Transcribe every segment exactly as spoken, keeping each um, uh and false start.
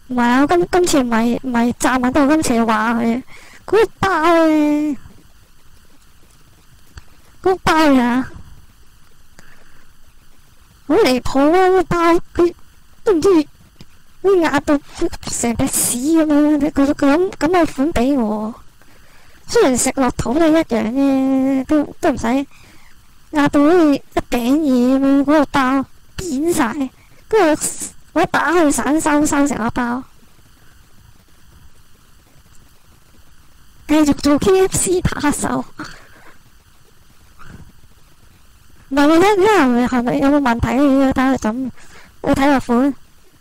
唔係啊，今今次唔係唔係讚緊到，今次係話佢嗰個包咧，嗰個包啊，好離譜啊！嗰個包佢都唔知會壓到成隻屎咁樣，佢佢咁咁嘅款俾我，雖然食落肚都一樣啫，都都唔使壓到好似一餅嘢咁樣，嗰個包扁晒，跟住我一打開散收收成個包。繼續做 K F C 扒手，唔係你睇睇係咪係咪有冇問題咧？要睇佢咁，要睇個款。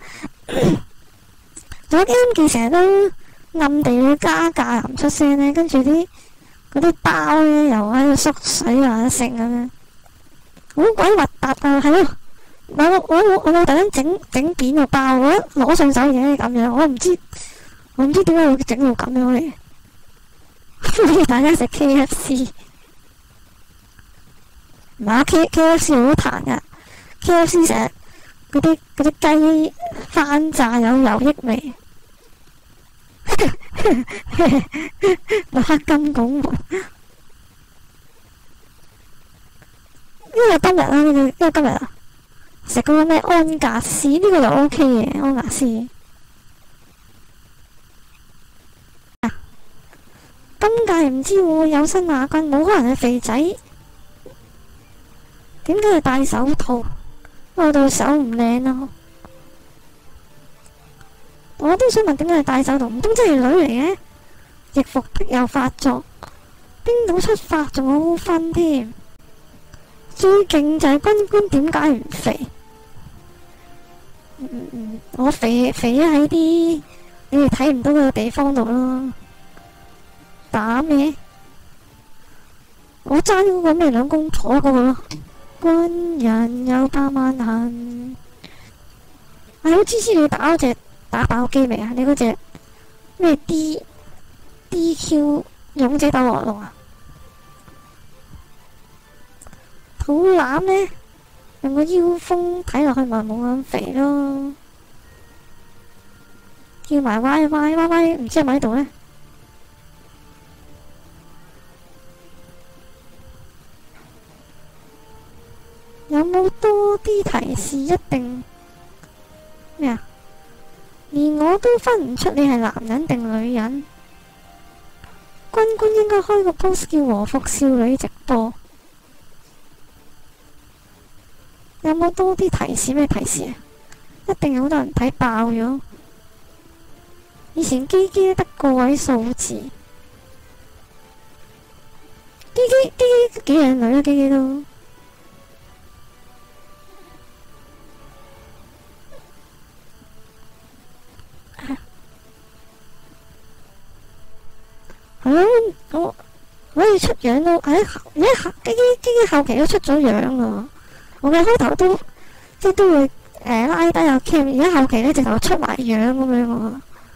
仲有啲人記成日都暗地去加價又唔出聲咧，跟住啲嗰啲包咧又喺度縮水啊成咁樣，好鬼核突啊！係咯，我我我我冇特登整整扁個包，我一攞上手已經係咁樣，我唔知我唔知點解會整到咁樣嚟。歡迎大家食 K F C， 唔係 K K F C 好彈噶 ，K F C 成日嗰啲嗰啲雞翻炸有油益味，黑金拱門。因為今日啊，呢個因為今日啊，食嗰個咩安格斯呢個又 O K 嘅安格斯。今屆唔知會唔會有新亞軍，冇可能係肥仔。點解要戴手套？我對手唔靚咯。我都想問點解要戴手套？唔通真係女嚟嘅？易服癖又發作，冰島出發仲好分添。最勁就係軍官點解唔肥？嗯嗯，我肥肥喺啲你哋睇唔到嘅地方度咯。打咩？我爭嗰個咩兩公婆嗰個咯。軍人有百萬恨。係好支持你打嗰隻打爆機未啊？你嗰隻咩 D D Q 勇者鬥惡龍啊？肚腩呢？用個腰封睇落去咪冇咁肥咯。叫埋 Y Y Y Y 唔知係咪喺度呢？有冇多啲提示？一定咩啊？連我都分唔出你係男人定女人。軍官應該開個 post 叫和服少女直播。有冇多啲提示？咩提示啊？一定有好多人睇爆咗。以前基基都得個位數字。基基基基幾靚女啊！基基都。係咯，我可以出樣都，哎，而家基基基基後期都出咗樣啊！我嘅開頭都即係都會誒拉低有 cam， 而家後期咧直頭出埋樣咁樣喎。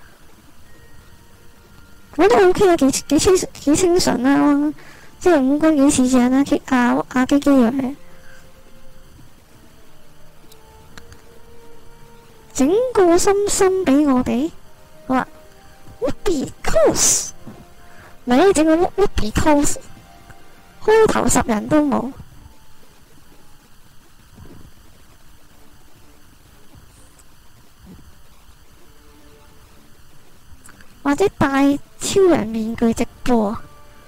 我覺得 OK 啊，幾幾清幾清純啦，即係五官幾似正啦，阿阿基基嘅。整個心心俾我哋，好啦 ，because 咪整個 because 開頭十人都冇。或者戴超人面具直播，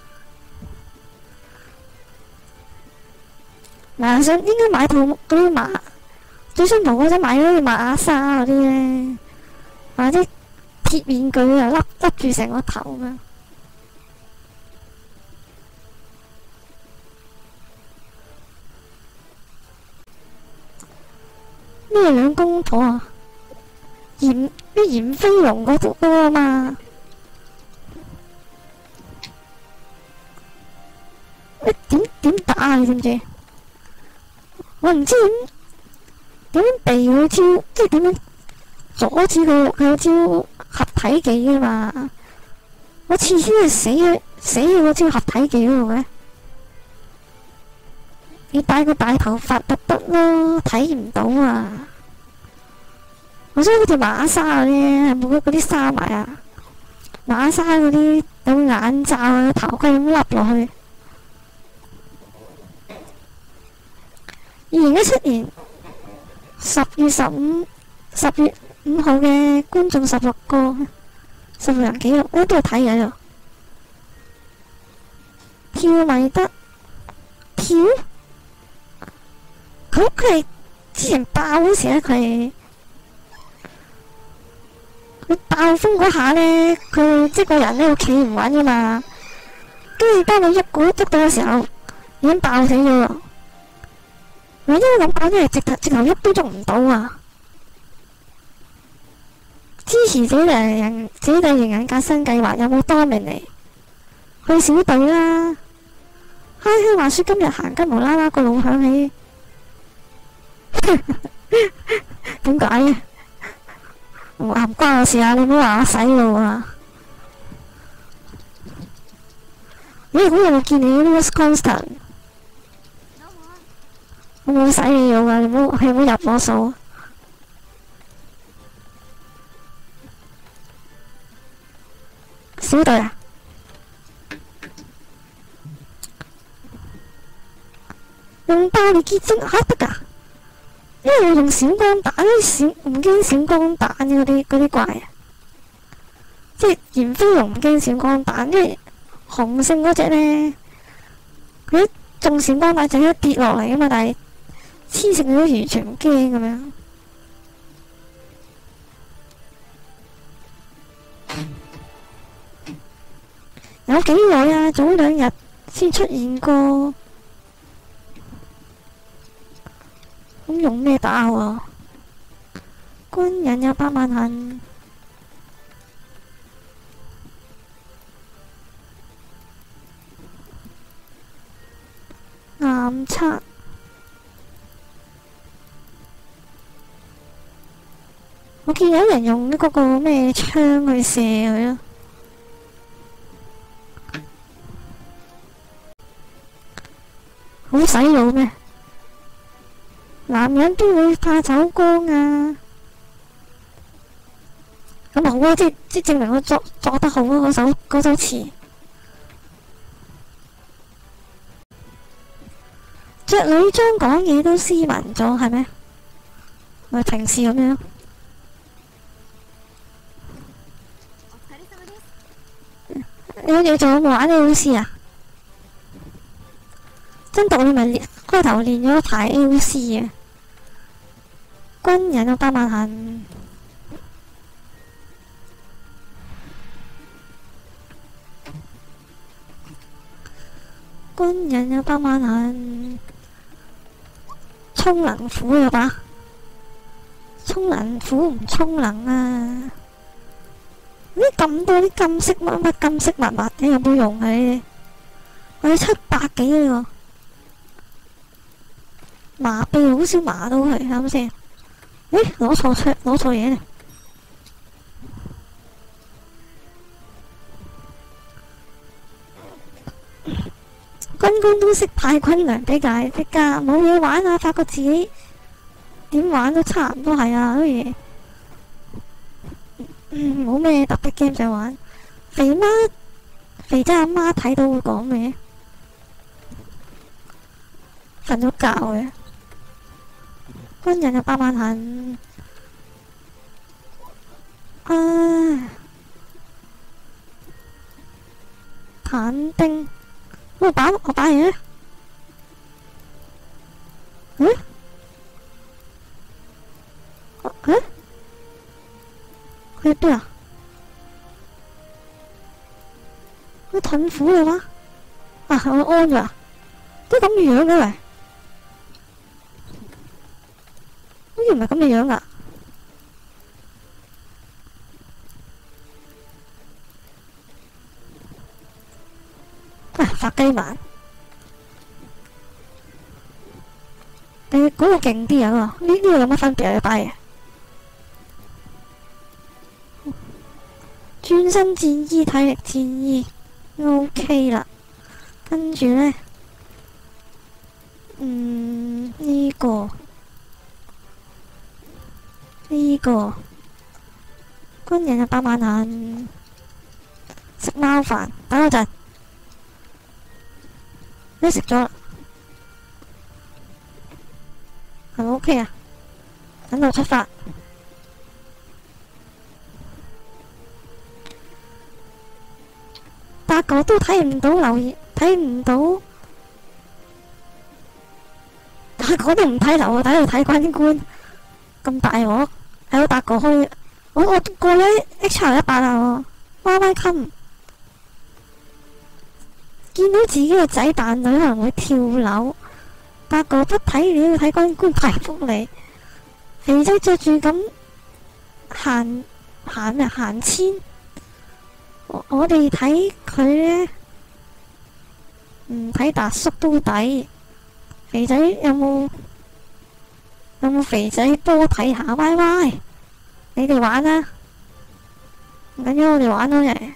嗱，想應該買套嗰啲馬，最新圖嗰陣買嗰啲馬沙嗰啲咧，或者鐵面具又笠笠住成個頭啊！咩兩公婆啊？嚴咩嚴飛龍嗰隻歌啊嘛？喂，點點打啊？你知唔知？我唔知點點避佢招，即係點樣阻止佢佢招合體技啊嘛？我次次係死佢死佢個招合體技嗰度嘅。你戴個大頭髮得得咯，睇唔到啊！ 我想嗰條馬沙嗰啲係冇嗰啲沙埋啊，馬沙嗰啲有眼罩啊、頭盔咁笠落去。二零一七年十月十五十月五號嘅觀眾十六個十六人紀錄，我都係睇嘅喎。跳咪得跳？佢佢之前爆嗰時咧，佢佢爆風嗰下咧，佢即係個人喺度企唔穩噶嘛，跟住當你一股捉到嘅時候，已經爆死咗啦。我因為咁講，真係直頭直頭喐都捉唔到啊！支持姐弟人姐弟型人格新計劃有冇多名嚟？去小隊啦！嗨嗨，話說今日行緊無啦啦個腦響起，點解嘅？唔關我事啊！你唔好話我洗腦啊！咦，我有冇見你 Louis Constant？ 我冇洗你腦啊！你唔好，你唔好入我數。小隊啊！用爆裂結晶嚇得㗎，因為我用閃光彈，閃唔驚閃光彈嗰啲嗰啲怪啊，即係炎飛龍唔驚閃光彈，因為紅勝嗰隻咧，佢一中閃光彈就一跌落嚟啊嘛，但係黐線佢都完全唔驚咁樣。有幾耐啊？早兩日先出現過。咁用咩打喎？軍人有百萬恨，暗測。我見有人用嗰個咩槍去射佢咯。好洗腦咩？男人都會怕走光啊！咁好啊，即即證明我作作得好啊！嗰首嗰首詞，着女裝講嘢都斯文咗，係咩？咪平時咁樣。你有嘢做冇玩 A O C 啊？真讀你咪練開頭練咗一排 A O C 嘅。軍人有百萬恨，軍人有百萬恨，充能斧有把，充能斧唔充能啊！呢咁多啲金色乜乜金色物物，你有冇用啊？我要七百幾呢個麻痹，好少麻到佢，係咪先？誒，攞錯出，攞錯嘢咧！軍官都識派軍糧俾大啲㗎，冇嘢玩啊！發覺自己點玩都差唔多係啊，啲嘢。嗯，冇咩特別 game 想玩。肥媽，肥仔阿媽睇到會講咩？瞓咗覺嘅。軍人有百萬恨，啊！坦丁，我打我打嘢，嗯？嗯？佢邊啊？佢盾斧嘅嗎？啊，我安咗啊！都咁樣嘅喂。好似唔係咁嘅樣噶，啊發雞盲，你嗰個勁啲啊！呢呢個有乜分別啊？擺嘅轉身戰衣、體力戰衣 ，OK 啦。跟住呢，嗯呢個。呢個軍人有百萬人，食貓飯，等我陣，你食咗啦，係咪 OK 啊？等我出發。八個都睇唔到留言，睇唔到，八個都唔睇樓啊！睇度睇軍官，咁大鑊，喺度八個開，我我過咗 H R 一百啦，Y Y 襟，見到自己個仔扮女可能會跳樓，八個不睇你要睇軍官排福利，肥仔着住咁行行咩行千。我我哋睇佢呢，唔睇達叔都抵。肥仔有冇有冇肥仔波睇下 Y Y？ 你哋玩啦，唔緊要，我哋玩咯嘅。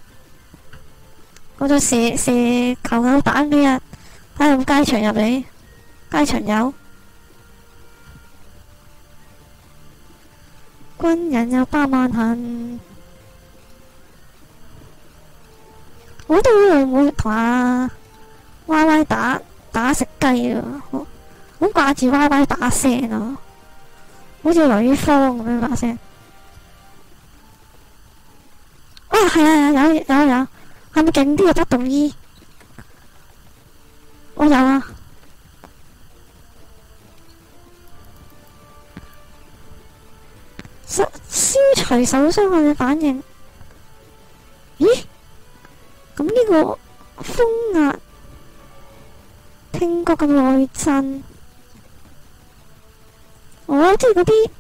我就射射球球彈俾人，睇下有冇街場入嚟。街場有，軍人有百萬行。我都好耐冇同阿 Y Y 打打食雞啊！好好掛住 Y Y 把聲啊，好似女方咁樣把聲。啊，係啊，有有有，係咪勁啲嘅不動衣？我有啊。消消除受傷害嘅反應。咦？咁呢個風壓、聽覺嘅內震，我即係嗰啲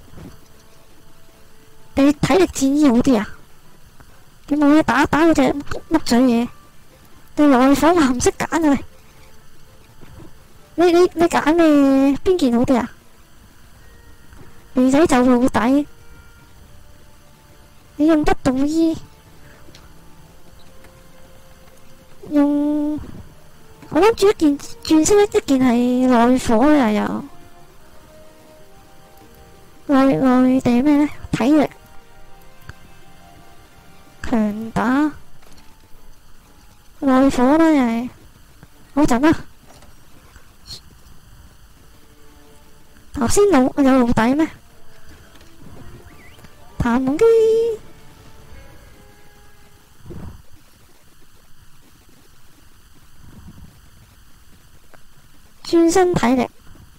你體力戰衣好啲啊？你冇嘢打打嗰隻甩嘴嘢，你內火我唔識揀啊！你你你揀咩邊件好啲啊？女仔就老底，你用不動衣。用我諗住一件轉身一件係內火嘅又內內地咩呢？體力強打內火啦又係，好陣啦。頭先有有露底咩？彈夢機。轉身體力，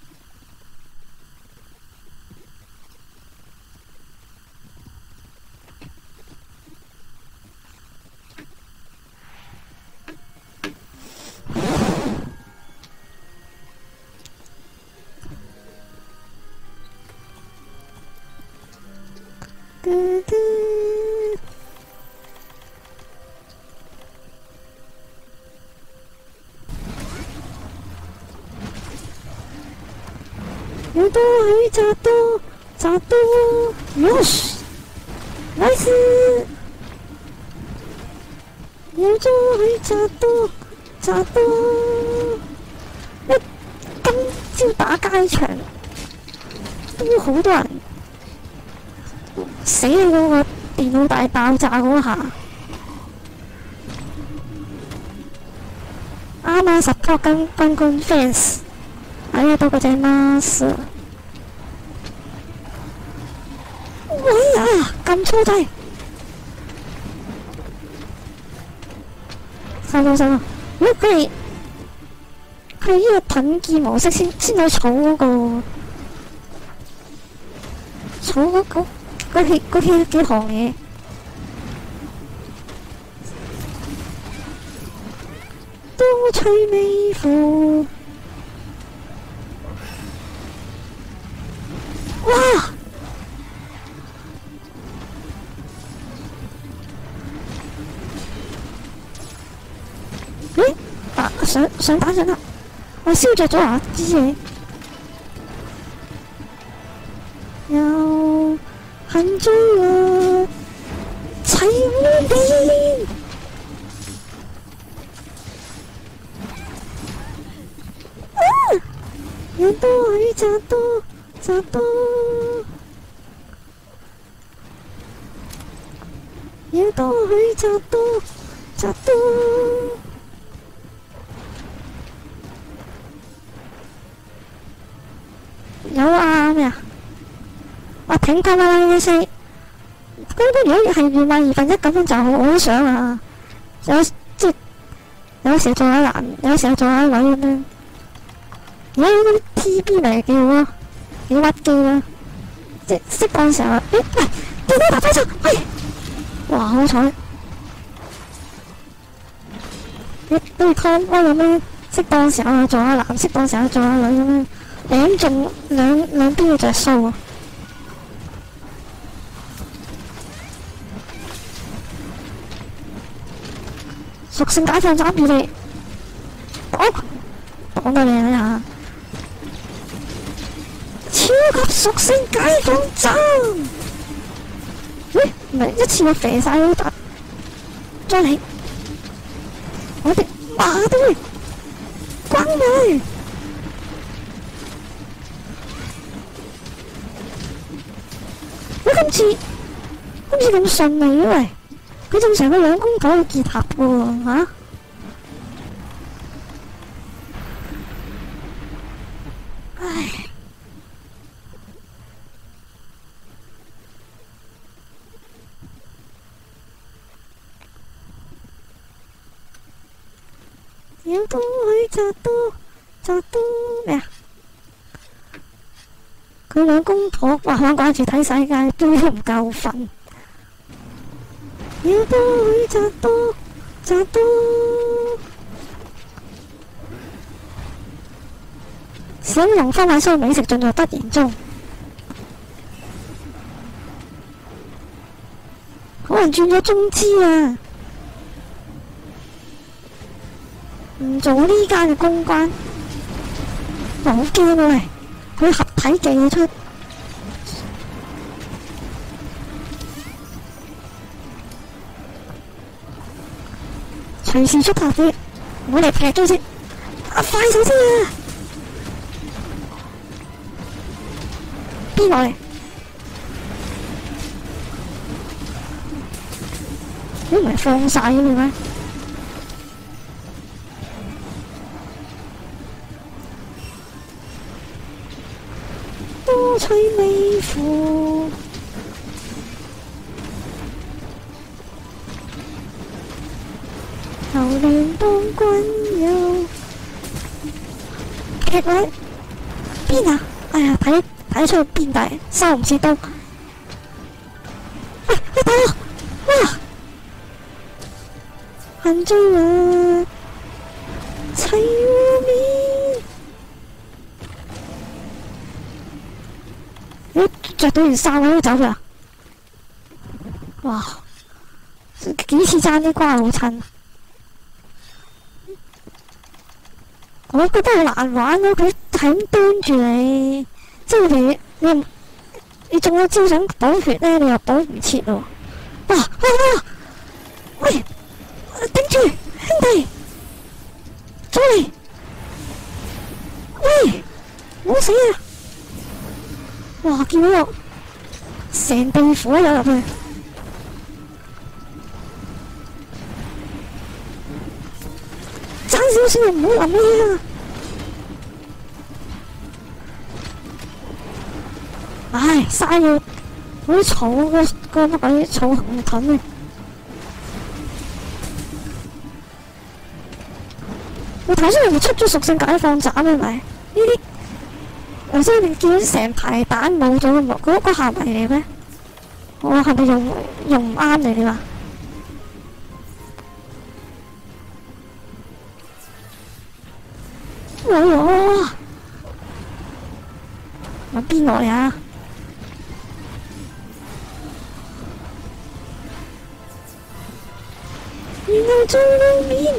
嘟嘟要多去扎多扎多 ，yes， nice， 要多去扎多扎多，一今朝打街場都好多人死你嗰個電腦大爆炸嗰下，啱啱十個軍軍官 fans。ありがとうございます。喂啊！咁粗低，收到收到。咦？佢係佢呢個盾劍模式先先有儲嗰個儲嗰嗰嗰幾嗰幾幾行嘢。多趣味乎。哇！咦？啊！上上打上啦！我燒着咗啊！支嘢又恨追啊！齊烏邊啊！要多去扎多。扎多要多去就多就多。有啊咩啊？我挺佢啦呢四。佢如果係預賣二分一咁樣就好，我都想啊。有即係有時做下男，有時做下女咁樣。而家嗰啲 T B 嚟幾好啊，幾屈機啊！即係適當時候，咦喂，見到白飛獸，喂！哇好彩！你都要 con 開咁樣，適當時候做下男，適當時候做下女咁樣，兩種兩兩邊要着數啊！屬性解放斬住你，擋擋到你啊！超級屬性解放斬，咦？唔係一次過肥晒佢打，再嚟！我哋馬隊轟佢！喂，今次今次咁順利嘅喂！佢正常個兩公婆要結合喎嚇，唉，要多去就多就多咩啊？佢兩公婆哇，玩掛住睇世界，都唔夠瞓。要多去就多就多，小龍花晚上美食進入突然中，可能轉咗中資啊！唔做呢家嘅公關，我好驚啊！喂，佢合體技出。隨時出頭嘅，唔好嚟劈機先。啊，快手先啊！邊個嚟？你唔係放晒嘅咩？多吹微褲。流連當軍友，劈位邊啊？哎呀，睇睇出去邊大，收唔切刀。喂，你打我！哇！恨追啊！齊面，你着到件衫我都走啦！哇！幾次爭啲瓜好襯。我覺得好難玩咯，佢係咁蹲住你，即係你你你中咗招想補血咧，你又補唔切喎！哇哇！喂，頂住，兄弟，再嚟！喂，唔好死啊！哇，見到我成地火咗入去。爭少少唔好諗呢啊！唉，嘥咗嗰啲草嘅嗰乜鬼草紅盾啊！我睇出嚟咪出咗屬性解放斬係咪？呢啲頭先你見到成排蛋冇咗嘅喎，嗰嗰下咪嚟咩？我係咪用用唔啱你哋話？哎呀！揾邊個嚟啊？然後再露面，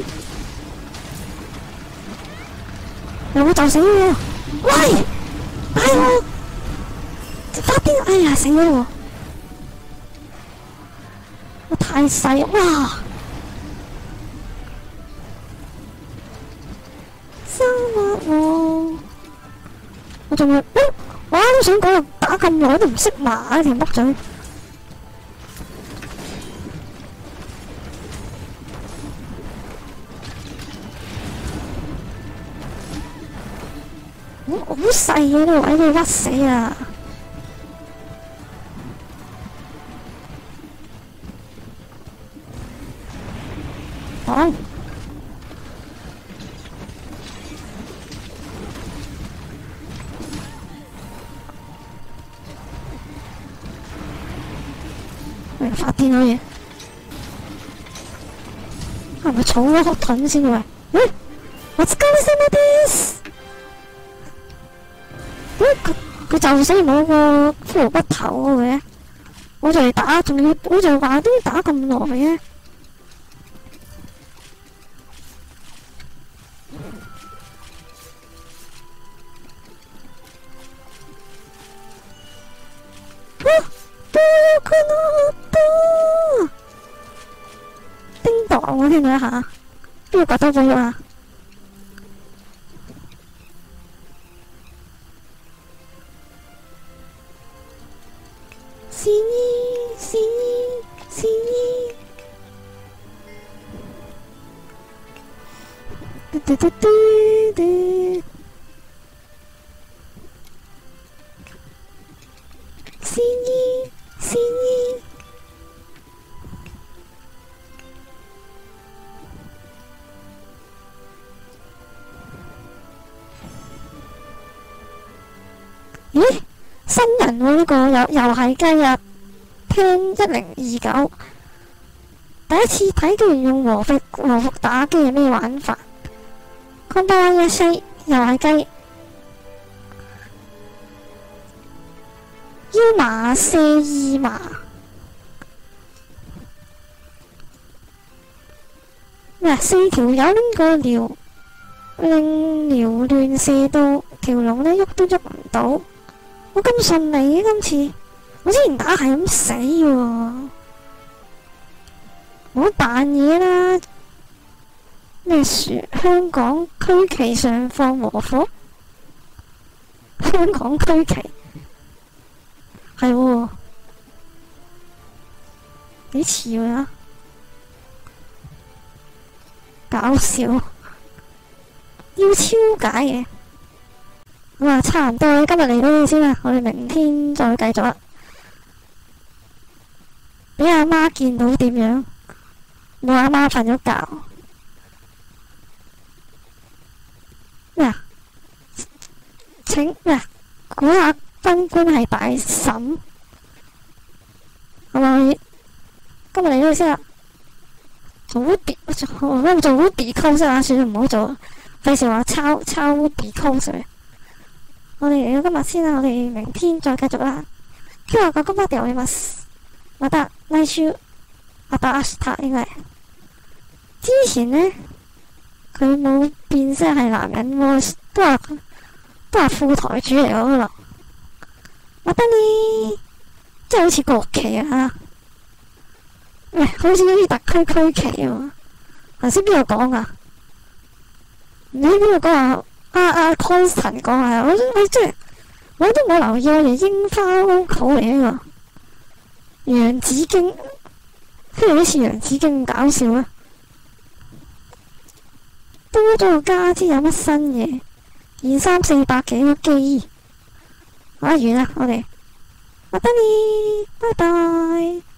我就死喎！喂，大鑊！發癲！哎呀，死咗我！我太細，哇！生物我，我仲要，我啱都想講，打咁耐都唔識馬條木嘴。 好好細嘅呢個位，你屈死啊！講喂，發癲嘅嘢，係咪儲咗個盾先喂？喂，我知你先咩啲？喂，佢佢就死冇個骷髏骨頭嘅，我就嚟打，仲要我就話都要打咁耐嘅。叮當，我聽到一下，邊個刮到咗啊？是你，是你，是你。嘟嘟嘟嘟嘟。是你，是你。咦？新人喎呢個又又係雞啊！聽一零二九，第一次睇居然用和服和服打機係咩玩法？康巴拉一西又係雞，腰馬射二麻咩？四條友拎個撩令撩亂射到條龍呢喐都喐唔到。我咁順利嘅今次，我之前打係咁死喎，冇扮嘢啦。咩樹？香港區旗上放和火，香港區旗係喎，幾似喎，搞笑，要超解嘅。咁啊，差唔多啦，今日嚟到呢度先啦，我哋明天再繼續啦。俾阿媽見到點樣？我阿媽瞓咗覺。咩啊？請咩啊？嗰下賓官係大嬸，係咪？今日嚟到呢度先啦。做 Woody， 我做 Woody cos 啊，算啦，唔好做，費事話抄抄 Woody cos。我哋嚟到今日先啦，我哋明天再繼續啦。今日嘅今日掉去ます。また來週、また明日應該。之前呢，佢冇變聲係男人喎，都話都話副台主嚟嗰個。また呢，即係好似國旗啊！喂，好似好似特區區旗喎。頭先邊度講啊？你喺邊度講啊？啊啊 Constant 講啊，我我真係我都冇留意，我哋櫻花 logo 嚟呢個洋紫荊，跟住好似洋紫荊咁搞笑啊！多咗個家知有乜新嘢？二三四百幾個機，玩完啦，我哋，我得你，拜拜。